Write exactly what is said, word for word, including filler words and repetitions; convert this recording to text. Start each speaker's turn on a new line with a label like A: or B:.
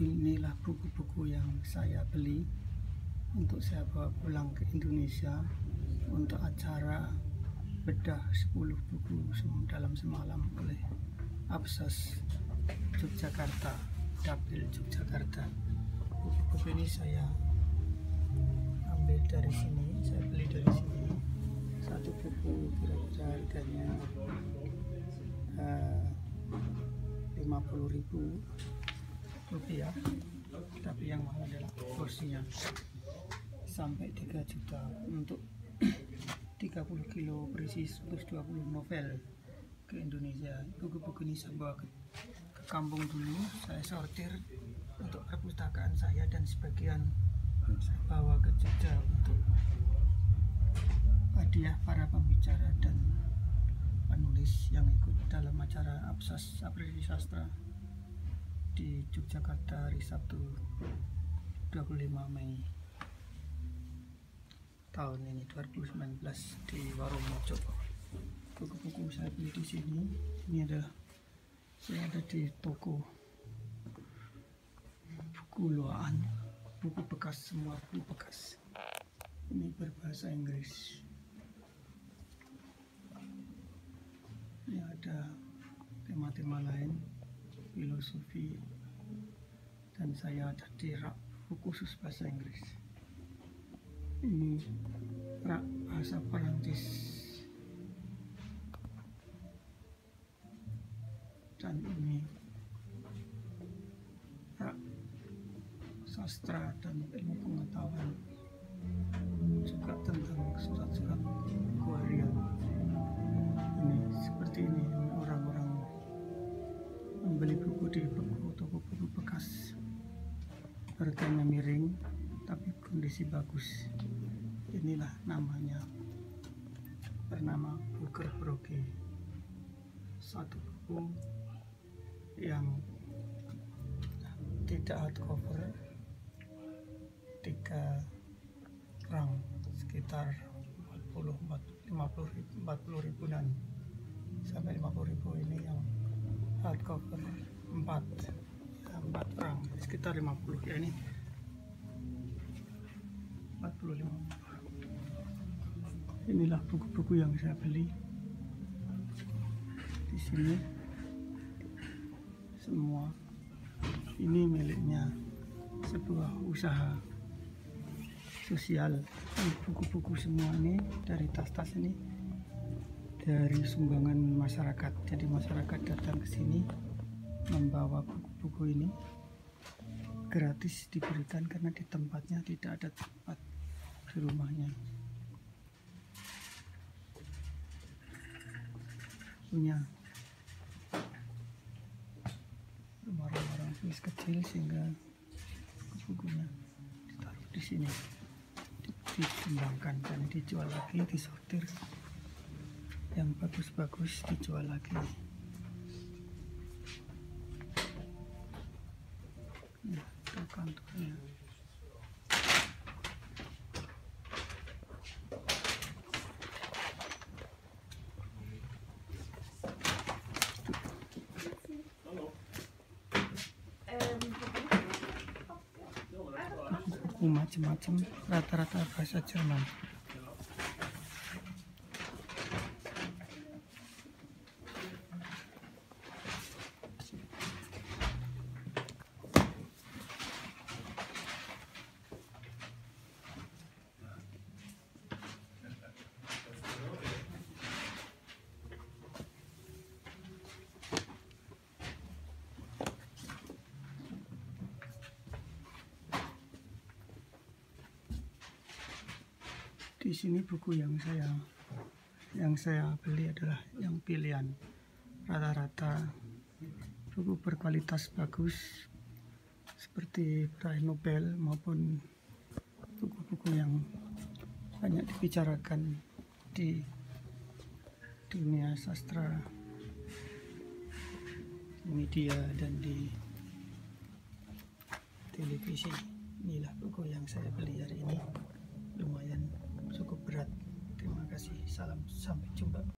A: Inilah buku-buku yang saya beli untuk saya bawa pulang ke Indonesia untuk acara bedah sepuluh buku dalam semalam oleh Absas Yogyakarta, Dapil Yogyakarta. Buku-buku ini saya ambil dari sini, saya beli dari sini. Satu buku kira-kira harganya uh, lima puluh ribu rupiah, tapi yang mahal adalah porsinya sampai tiga juta untuk tiga puluh kilo berisi seratus dua puluh novel ke Indonesia. Buku-buku ini saya bawa ke, ke kampung dulu, saya sortir untuk perpustakaan saya, dan sebagian saya bawa ke Jogja untuk hadiah para pembicara dan penulis yang ikut dalam acara Absas Aprili Sastra di Yogyakarta hari Sabtu dua puluh lima Mei tahun ini dua ribu sembilan belas di Warung Mojo. Buku-buku saya beli di sini. Ini adalah saya ada di toko buku loaan, buku bekas, semua buku bekas. Ini berbahasa Inggris. Ini ada tema-tema lain, filosofi, dan saya ada di rak buku khusus bahasa Inggris. Ini rak bahasa Perancis, dan ini rak sastra dan ilmu pengetahuan, juga tentang surat-surat keharian. Ini seperti ini orang-orang membeli buku di buku toko buku bekas, harganya miring tapi kondisi bagus. Inilah namanya, bernama Booker Broge. Satu buku yang tidak hardcover, tiga rang, sekitar empat puluh, lima puluh, empat puluh ribuan sampai lima puluh ribu. Ini yang hardcover empat, empat rang, sekitar lima puluh, ya ini empat puluh lima. Inilah buku-buku yang saya beli di sini. Semua ini miliknya sebuah usaha sosial. Buku-buku semua ini dari tas-tas ini dari sumbangan masyarakat. Jadi masyarakat datang ke sini membawa buku-buku ini gratis, diberikan karena di tempatnya tidak ada tempat di rumahnya. Punya orang-orang tulis kecil sehingga bukunya ditaruh di sini, disumbangkan dan dijual lagi, disortir. Yang bagus-bagus dijual lagi. Nah, itu kantornya. Buku macam-macam, rata-rata bahasa Jerman. Di sini buku yang saya yang saya beli adalah yang pilihan, rata-rata buku berkualitas bagus seperti peraih Nobel maupun buku-buku yang banyak dibicarakan di dunia sastra, media, dan di televisi. Inilah buku yang saya beli hari ini, lumayan cukup berat. Terima kasih, salam, sampai jumpa.